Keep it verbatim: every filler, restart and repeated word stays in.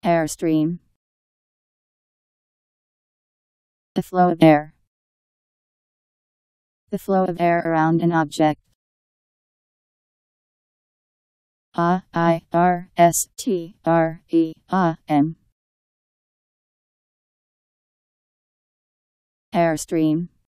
Airstream. The flow of air. The flow of air around an object. A I R S T R E A M. Airstream.